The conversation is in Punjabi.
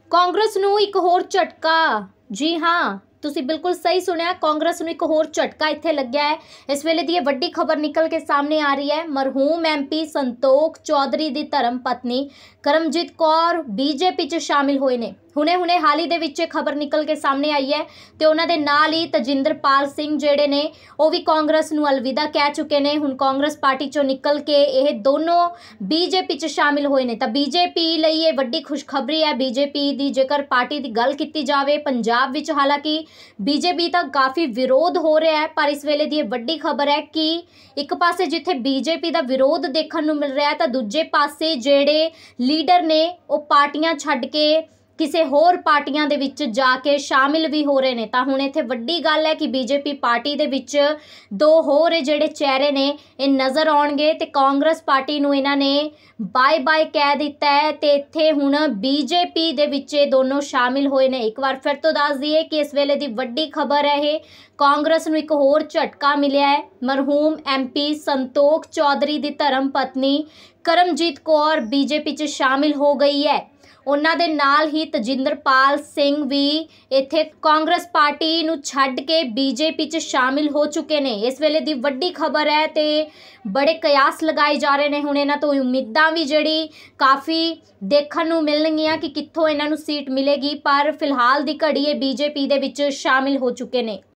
ਕਾਂਗਰਸ ਨੂੰ ਇੱਕ ਹੋਰ ਝਟਕਾ। ਜੀ ਹਾਂ, ਤੁਸੀਂ ਬਿਲकुल सही सुनिया। कांग्रेस ਨੂੰ ਇੱਕ ਹੋਰ ਝਟਕਾ ਇੱਥੇ ਲੱਗਿਆ ਹੈ। ਇਸ ਵੇਲੇ ਦੀ ਇਹ ਵੱਡੀ ਖਬਰ ਨਿਕਲ ਕੇ ਸਾਹਮਣੇ ਆ ਰਹੀ ਹੈ। ਮਰਹੂਮ ਐਮਪੀ ਸੰਤੋਖ ਚੌਧਰੀ ਦੀ ਧਰਮ ਪਤਨੀ ਕਰਮਜੀਤ ਕੌਰ ਬੀਜੇਪੀ 'ਚ ਸ਼ਾਮਿਲ ਹੋਏ ਨੇ। ਹੁਣੇ ਹਾਲ ਹੀ ਦੇ ਵਿੱਚ ਖਬਰ ਨਿਕਲ ਕੇ ਸਾਹਮਣੇ ਆਈ ਹੈ ਤੇ ਉਹਨਾਂ ਦੇ ਨਾਲ ਹੀ ਤਜਿੰਦਰਪਾਲ ਸਿੰਘ ਜਿਹੜੇ ਨੇ ਉਹ ਵੀ ਕਾਂਗਰਸ ਨੂੰ ਅਲਵਿਦਾ ਕਹਿ ਚੁੱਕੇ ਨੇ। ਹੁਣ ਕਾਂਗਰਸ ਪਾਰਟੀ 'ਚੋਂ ਨਿਕਲ ਕੇ ਇਹ ਦੋਨੋਂ ਬੀਜੇਪੀ 'ਚ ਸ਼ਾਮਿਲ ਹੋਏ ਨੇ। ਤਾਂ ਬੀਜੇਪੀ ਲਈ ਇਹ ਵੱਡੀ ਖੁਸ਼ਖਬਰੀ ਹੈ। ਬੀਜੇਪੀ ਦੀ ਜੇਕਰ ਪਾਰਟੀ ਦੀ ਗੱਲ ਕੀਤੀ ਜਾਵੇ ਪੰਜਾਬ ਵਿੱਚ, ਹਾਲਾਂਕਿ ਬੀਜੇਪੀ ਦਾ ਕਾਫੀ ਵਿਰੋਧ ਹੋ ਰਿਹਾ ਹੈ, ਪਰ ਇਸ ਵੇਲੇ ਦੀ ਇਹ ਵੱਡੀ ਖਬਰ ਹੈ ਕਿ ਇੱਕ ਪਾਸੇ ਜਿੱਥੇ ਬੀਜੇਪੀ ਦਾ ਵਿਰੋਧ ਦੇਖਣ ਨੂੰ ਮਿਲ ਰਿਹਾ ਹੈ ਤਾਂ ਦੂਜੇ ਪਾਸੇ ਜਿਹੜੇ ਲੀਡਰ ਨੇ ਉਹ ਪਾਰਟੀਆਂ ਛੱਡ ਕੇ ਕਿਸੇ ਹੋਰ ਪਾਰਟੀਆਂ ਦੇ ਵਿੱਚ ਜਾ ਕੇ ਸ਼ਾਮਿਲ ਵੀ ਹੋ ਰਹੇ ਨੇ। ਤਾਂ ਹੁਣ ਇੱਥੇ ਵੱਡੀ ਗੱਲ ਹੈ ਕਿ ਬੀਜੇਪੀ ਪਾਰਟੀ ਦੇ ਵਿੱਚ ਦੋ ਹੋਰ ਜਿਹੜੇ ਚਿਹਰੇ ਨੇ ਇਹ ਨਜ਼ਰ ਆਉਣਗੇ ਤੇ ਕਾਂਗਰਸ ਪਾਰਟੀ ਨੂੰ ਇਹਨਾਂ ਨੇ ਬਾਏ ਬਾਏ ਕਹਿ ਦਿੱਤਾ ਹੈ ਤੇ ਇੱਥੇ ਹੁਣ ਬੀਜੇਪੀ ਦੇ ਵਿੱਚ ਇਹ ਦੋਨੋਂ ਸ਼ਾਮਿਲ ਹੋਏ ਨੇ। ਇੱਕ ਵਾਰ ਫਿਰ ਤੋਂ ਦੱਸ ਦਈਏ ਕਿ ਇਸ ਵੇਲੇ ਦੀ ਵੱਡੀ ਖਬਰ ਹੈ ਇਹ। ਕਾਂਗਰਸ ਨੂੰ ਇੱਕ ਹੋਰ ਝਟਕਾ ਮਿਲਿਆ ਹੈ। ਮਰਹੂਮ ਐਮਪੀ ਸੰਤੋਖ ਚੌਧਰੀ ਦੀ ਧਰਮ ਪਤਨੀ ਕਰਮਜੀਤ ਕੌਰ ਬੀਜੇਪੀ 'ਚ ਸ਼ਾਮਿਲ ਹੋ ਗਈ ਹੈ। ਉਹਨਾਂ ਦੇ ਨਾਲ ਹੀ ਤਜਿੰਦਰਪਾਲ ਸਿੰਘ ਵੀ ਇੱਥੇ ਕਾਂਗਰਸ ਪਾਰਟੀ ਨੂੰ ਛੱਡ ਕੇ ਬੀਜੇਪੀ 'ਚ ਸ਼ਾਮਿਲ ਹੋ ਚੁੱਕੇ ਨੇ। ਇਸ ਵੇਲੇ ਦੀ ਵੱਡੀ ਖਬਰ ਹੈ ਤੇ ਬੜੇ ਕਿਆਸ ਲਗਾਏ ਜਾ ਰਹੇ ਨੇ। ਹੁਣ ਇਹਨਾਂ ਤੋਂ ਉਮੀਦਾਂ ਵੀ ਜਿਹੜੀ ਕਾਫੀ ਦੇਖਣ ਨੂੰ ਮਿਲਣਗੀਆਂ ਕਿ ਕਿੱਥੋਂ ਇਹਨਾਂ ਨੂੰ ਸੀਟ ਮਿਲੇਗੀ, ਪਰ ਫਿਲਹਾਲ ਦੀ ਘੜੀ ਇਹ ਬੀਜੇਪੀ ਦੇ ਵਿੱਚ ਸ਼ਾਮਿਲ ਹੋ ਚੁੱਕੇ ਨੇ।